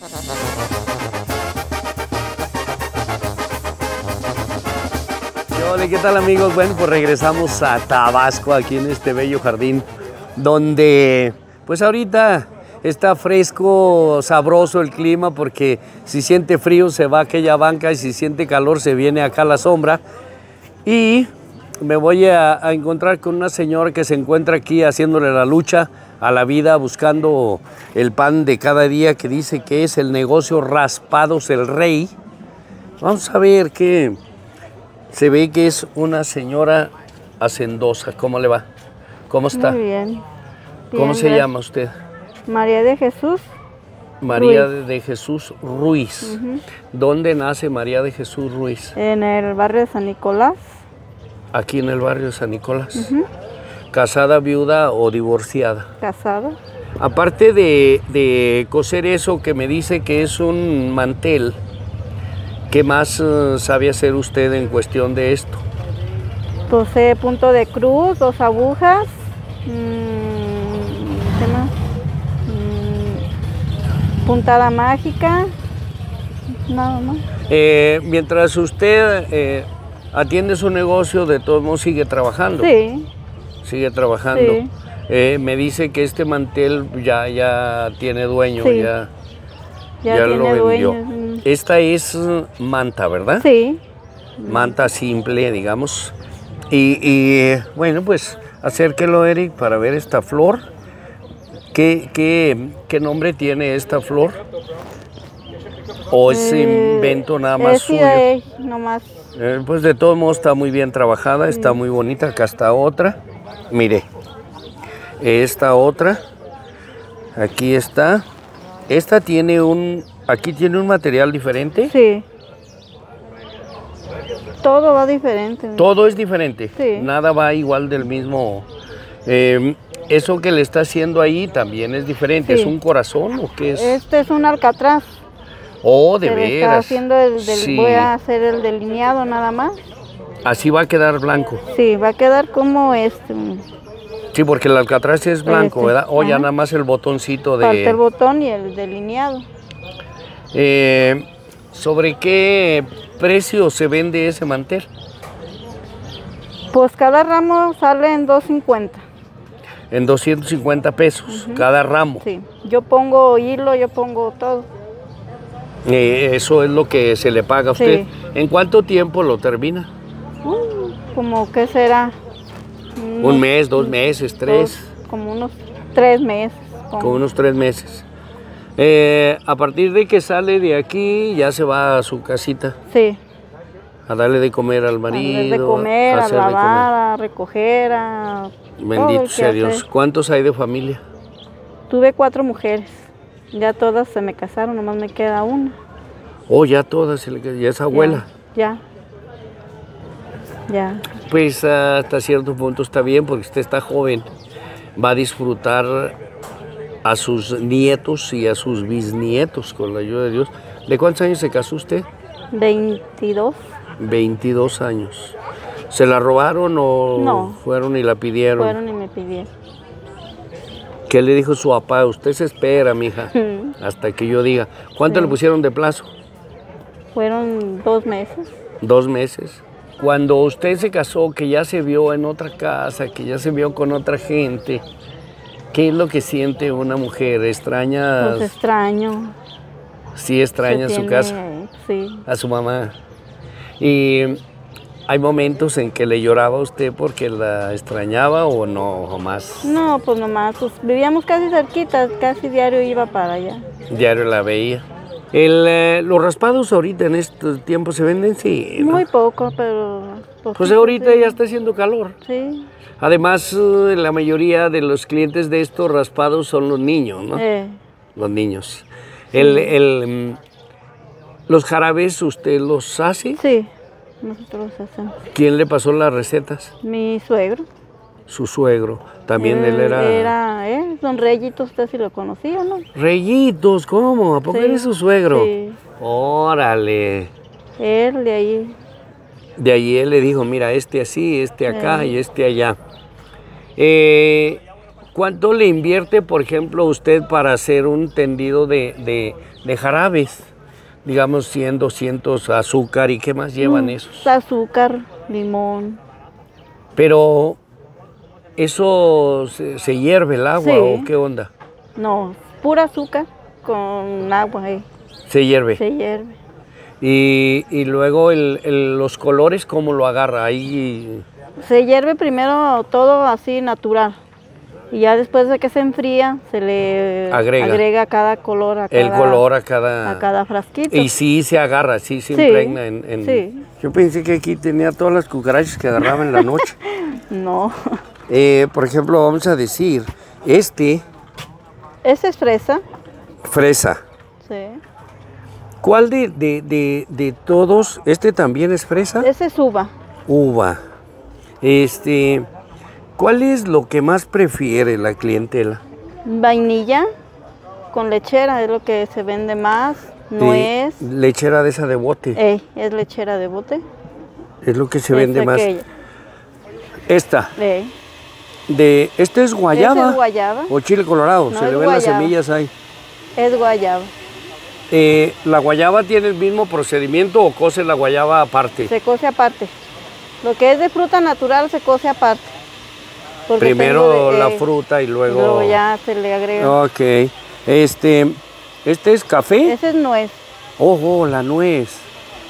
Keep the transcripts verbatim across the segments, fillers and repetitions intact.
Hola, ¿qué tal amigos? Bueno, pues regresamos a Tabasco, aquí en este bello jardín, donde pues ahorita está fresco, sabroso el clima, porque si siente frío se va a aquella banca y si siente calor se viene acá a la sombra. Y me voy a, a encontrar con una señora que se encuentra aquí haciéndole la lucha a la vida, buscando el pan de cada día, que dice que es el negocio Raspados el Rey. Vamos a ver qué... Se ve que es una señora hacendosa. ¿Cómo le va? ¿Cómo está? Muy bien. bien ¿Cómo se gracias. llama usted? María de Jesús María Ruiz. de Jesús Ruiz. Uh-huh. ¿Dónde nace María de Jesús Ruiz? En el barrio de San Nicolás. Aquí en el barrio de San Nicolás. Uh-huh. ¿Casada, viuda o divorciada? Casada. Aparte de, de coser eso que me dice que es un mantel, ¿qué más uh, sabe hacer usted en cuestión de esto? Posee punto de cruz, dos agujas. Mmm, ¿Qué más? Mmm, puntada mágica. Nada más. Eh, mientras usted eh, atiende su negocio, de todos modos sigue trabajando. Sí. Sigue trabajando. Sí. Eh, me dice que este mantel ya, ya tiene dueño, Sí. ya, Ya, ya tiene lo vendió. dueños. Esta es uh, manta, ¿verdad? Sí. Manta simple, digamos. Y, y bueno, pues acérquelo, Eric, para ver esta flor. ¿Qué, qué, qué nombre tiene esta flor? ¿O es Eh, invento nada más es suyo? de, nomás. Eh, pues de todos modos está muy bien trabajada, está muy bonita. Acá está otra. Mire, esta otra. Aquí está. Esta tiene un... Aquí tiene un material diferente. Sí. Todo va diferente. Todo es diferente. Sí. Nada va igual del mismo. Eh, eso que le está haciendo ahí también es diferente. Sí. ¿Es un corazón o qué es? Este es un alcatraz. Oh, de Se le veras. está haciendo el del, Sí. Voy a hacer el delineado nada más. Así va a quedar blanco. Sí, va a quedar como este. Sí, porque el alcatraz es blanco, Este, ¿verdad? O ya ajá. nada más el botoncito Falta el de... botón y el delineado. Eh, ¿Sobre qué precio se vende ese mantel? Pues cada ramo sale en dos cincuenta. En doscientos cincuenta pesos, uh-huh, cada ramo. Sí, yo pongo hilo, yo pongo todo. Eh, eso es lo que se le paga a usted. Sí. ¿En cuánto tiempo lo termina? Uh, como que será. Unos, un mes, dos meses, tres. Dos, como unos tres meses. Como, como unos tres meses. Eh, a partir de que sale de aquí, ya se va a su casita. Sí. A darle de comer al marido. A darle de comer, a, a lavar, a recoger, a... Bendito sea Dios. ¿Cuántos hay de familia? Tuve cuatro mujeres. Ya todas se me casaron, nomás me queda una. Oh, ya todas, ya es abuela. Ya. Ya. ya. Pues hasta cierto punto está bien, porque usted está joven. Va a disfrutar a sus nietos y a sus bisnietos con la ayuda de Dios. ¿De cuántos años se casó usted? veintidós. veintidós años. ¿Se la robaron o no, fueron y la pidieron? Fueron y me pidieron. ¿Qué le dijo su papá? Usted se espera, mija, hasta que yo diga. ¿Cuánto sí. le pusieron de plazo? Fueron dos meses. Dos meses. Cuando usted se casó, que ya se vio en otra casa, que ya se vio con otra gente, ¿qué es lo que siente una mujer? ¿Extraña? Pues extraño. Sí, extraña a su tiene, casa. Sí. A su mamá. Y hay momentos en que le lloraba a usted porque la extrañaba o no, jamás. No, pues nomás, pues vivíamos casi cerquita, casi diario iba para allá. Diario la veía. El, eh, los raspados ahorita en estos tiempos se venden, sí, ¿no? Muy poco, pero... Pues poquito, ahorita sí. ya está haciendo calor. Sí. Además, eh, la mayoría de los clientes de estos raspados son los niños, ¿no? Eh. Los niños. Sí. El, el, ¿Los jarabes usted los hace? Sí, nosotros los hacemos. ¿Quién le pasó las recetas? Mi suegro. Su suegro. También él, él era... Era, ¿eh? Don Reyitos, usted sí lo conocía, ¿no? Reyitos, ¿cómo? ¿A poco sí, eres su suegro? Sí. Órale. Él de ahí. De ahí él le dijo, mira, este así, este acá eh. y este allá. Eh, ¿Cuánto le invierte, por ejemplo, usted para hacer un tendido de, de, de jarabes, digamos cien, doscientos azúcar, ¿y qué más llevan Mm, esos? Azúcar, limón. Pero, ¿eso se, se hierve el agua Sí. o qué onda? No, pura azúcar con agua, eh, Se hierve. se hierve. Y, y luego el, el- los colores, ¿cómo lo agarra? Ahí, Se hierve primero todo así natural. Y ya después de que se enfría, se le Agrega. cada color a cada, el color a cada... a cada frasquito. Y sí se agarra, sí se Sí, impregna en, en- sí. Yo pensé que aquí tenía todas las cucarachas que agarraba en la noche. No. Eh, por ejemplo, vamos a decir, este, Esa es fresa. fresa. Sí. ¿Cuál de, de, de, de todos, este también es fresa? Esa es uva. Uva. Este, ¿cuál es lo que más prefiere la clientela? Vainilla con lechera es lo que se vende más. Nuez. Eh, lechera de esa de bote, Ey, es lechera de bote. es lo que se vende Es más. aquella. Esta, Ey. de, este es guayaba. Esa es guayaba. O chile colorado, No, se es le ven las guayaba. semillas ahí. Es guayaba. Eh, ¿La guayaba tiene el mismo procedimiento o cose la guayaba aparte? Se cose aparte. Lo que es de fruta natural se cose aparte. Porque Primero tengo de- la eh, fruta y y luego... luego ya se le agrega. Ok. Este, ¿este es café? Ese es nuez. Ojo, la nuez.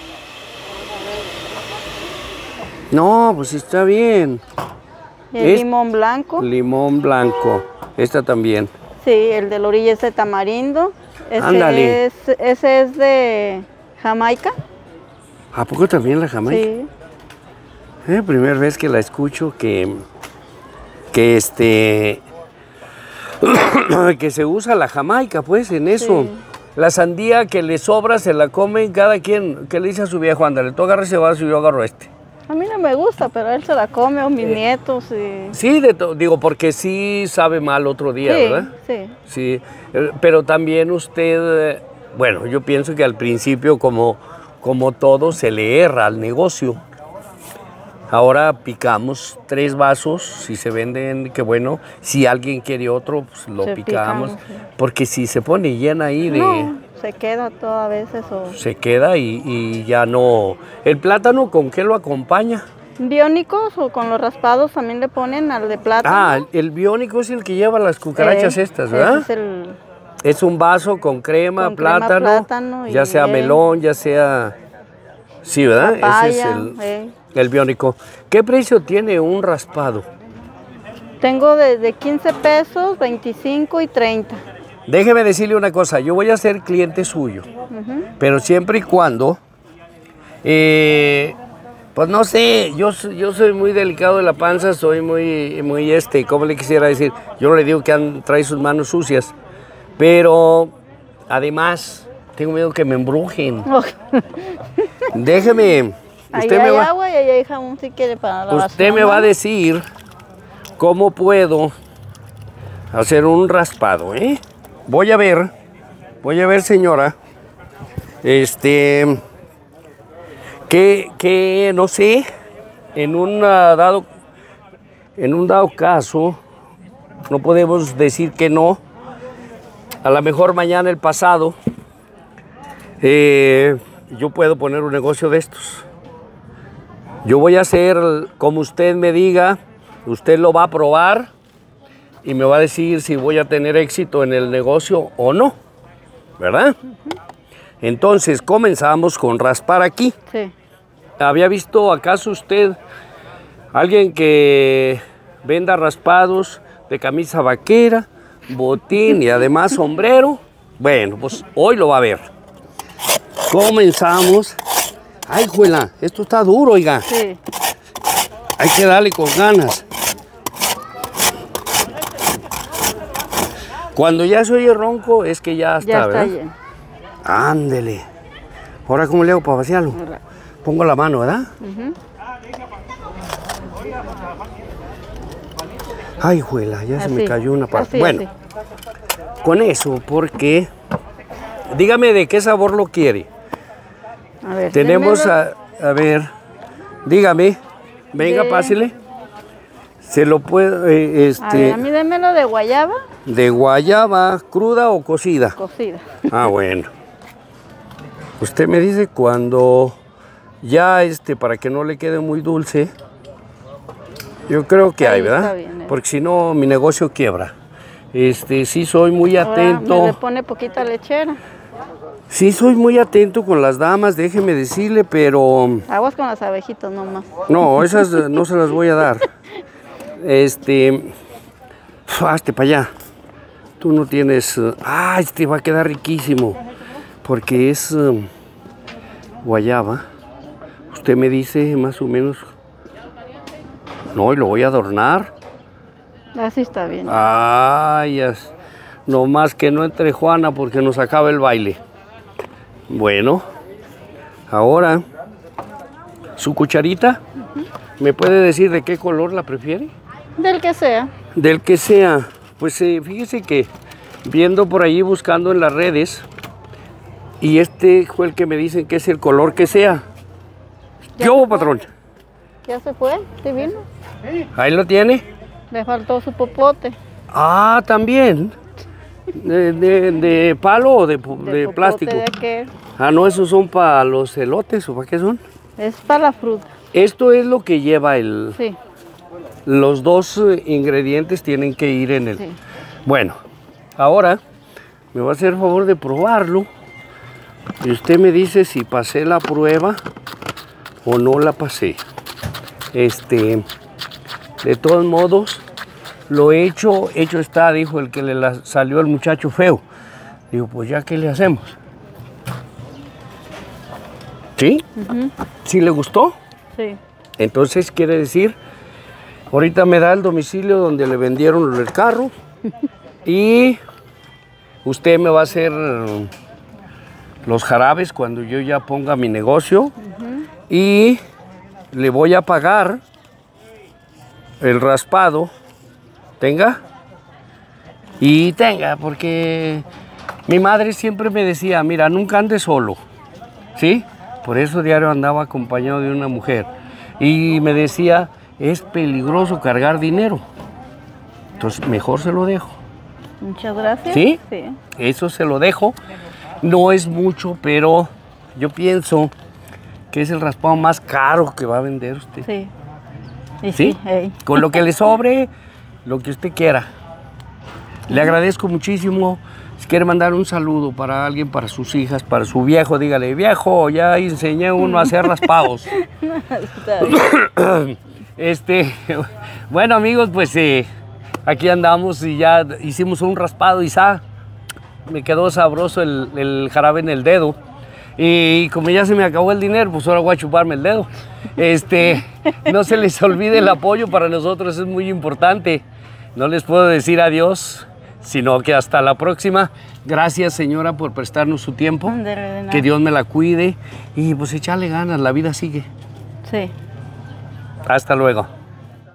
No, pues está bien. El Es- limón blanco. Limón blanco. Esta también. Sí, el de la orilla es de tamarindo. Ese Ándale. es, ese es de Jamaica. ¿A poco también la jamaica? Sí. Es la primera vez que la escucho que, que este, que se usa la jamaica, pues, en eso. Sí. La sandía que le sobra se la comen cada quien. ¿Qué le dice a su viejo? Ándale, tú agarras ese vaso y yo agarro este. A mí no me gusta, pero él se la come, o mis Eh, nietos. Y... Sí, de to- digo, porque sí sabe mal otro día, sí, ¿verdad? sí. Sí, eh, pero también usted, eh, bueno, yo pienso que al principio, como, como todo, se le erra al negocio. Ahora picamos tres vasos, si se venden, qué bueno. Si alguien quiere otro, pues lo Se picamos. pican, sí. Porque si se pone llena ahí de... No, se queda todo a veces. O... Se queda y, y ya no... ¿El plátano con qué lo acompaña? Biónicos o con los raspados también le ponen al de plátano. Ah, el biónico es el que lleva las cucarachas Eh, estas, ¿verdad? ese es el... Es un vaso con crema, Con crema, plátano, plátano y ya sea miel. melón, ya sea... Sí, ¿verdad? Papaya, Ese es el, eh. el biónico. ¿Qué precio tiene un raspado? Tengo de, de quince pesos, veinticinco y treinta. Déjeme decirle una cosa, yo voy a ser cliente suyo, Ujú. pero siempre y cuando, eh, pues no sé, yo, so- yo soy muy delicado de la panza, soy muy, muy este, ¿cómo le quisiera decir? Yo no le digo que han, trae sus manos sucias, pero además tengo miedo que me embrujen. Déjeme, Ahí usted me hay va, agua y ahí hay jamón si quiere para la usted me va a decir cómo puedo hacer un raspado, ¿eh? Voy a ver, voy a ver, señora, este, que, que no sé, en un ah, dado, en un dado caso, no podemos decir que no. A lo mejor mañana, el pasado, eh, yo puedo poner un negocio de estos. Yo voy a hacer como usted me diga, usted lo va a probar y me va a decir si voy a tener éxito en el negocio o no, ¿verdad? Entonces comenzamos con raspar aquí. Sí. ¿Había visto acaso usted alguien que venda raspados de camisa vaquera, botín y además sombrero? Bueno, pues hoy lo va a ver. Comenzamos. Ay, juela, esto está duro, oiga. Sí. Hay que darle con ganas. Cuando ya se oye ronco es que ya está, Ya está ¿verdad? lleno. Ándele. Ahora, ¿cómo le hago para vaciarlo? Ahora. Pongo la mano, ¿verdad? Ujú. Ay, juela, ya se me Así, cayó una parte. así, Bueno, así. con eso, porque... Dígame de qué sabor lo quiere. A ver, Tenemos démelo. a... A ver, dígame. Venga, De- pásele. Se lo puedo... eh, A ver, este, a mí démelo de guayaba de guayaba, ¿cruda o cocida? cocida. Ah, bueno. Usted me dice cuando ya, este, para que no le quede muy dulce, yo creo que Ahí hay, ¿verdad? está bien, eh. Porque si no, mi negocio quiebra. Este, sí soy muy Ahora atento. me le pone poquita lechera. Sí soy muy atento con las damas, déjeme decirle, pero... Aguas con las abejitas nomás. No, esas eh, no se las voy a dar. Este... Hazte para allá. Tú no tienes... eh, Ah, este va a quedar riquísimo. Porque es eh, guayaba. Usted me dice más o menos... No, y lo voy a adornar. Así está bien. Ay, es- no más que no entre Juana porque nos acaba el baile. Bueno, ahora, su cucharita, ¿me puede decir de qué color la prefiere? Del que sea. Del que sea. Pues eh, fíjese que viendo por ahí, buscando en las redes, y este fue el que me dicen que es el color que sea. ¿Qué hubo, patrón? ¿Ya se fue? ¿Sí vino? Ahí lo tiene. Le faltó su popote. Ah, también. ¿De, de- de palo o de, pu- De de popote plástico? de aquel. Ah, no, esos son para los elotes, ¿o para qué son? Es para la fruta. Esto es lo que lleva el... Sí, Los dos eh, ingredientes tienen que ir en el... sí. Bueno, ahora me va a hacer el favor de probarlo y usted me dice si pasé la prueba o no la pasé. Este, de todos modos, lo hecho, hecho está, dijo el que le la- salió el muchacho feo. Digo, pues ya, ¿qué le hacemos? ¿Sí? ¿Sí le gustó? Sí. Entonces quiere decir, ahorita me da el domicilio donde le vendieron el carro y usted me va a hacer los jarabes cuando yo ya ponga mi negocio y le voy a pagar el raspado, tenga, y tenga, porque mi madre siempre me decía, mira, nunca andes solo, ¿sí? Por eso diario andaba acompañado de una mujer. Y me decía, es peligroso cargar dinero. Entonces, mejor se lo dejo. Muchas gracias. ¿Sí? Sí. Eso se lo dejo. No es mucho, pero yo pienso que es el raspado más caro que va a vender usted. Sí. Y ¿Sí? sí, ey. Con lo que le sobre, lo que usted quiera. Le agradezco muchísimo. Si quiere mandar un saludo para alguien, para sus hijas, para su viejo, dígale, viejo, ya enseñé a uno a hacer raspados. Está bien. Este, bueno amigos, pues eh, aquí andamos y ya hicimos un raspado y sa, me quedó sabroso el, el jarabe en el dedo. Y como ya se me acabó el dinero, pues ahora voy a chuparme el dedo. Este, no se les olvide el apoyo, para nosotros es muy importante. No les puedo decir adiós, sino que hasta la próxima. Gracias, señora, por prestarnos su tiempo. De- de nada. Que Dios me la cuide y pues echarle ganas, la vida sigue. Sí. Hasta luego.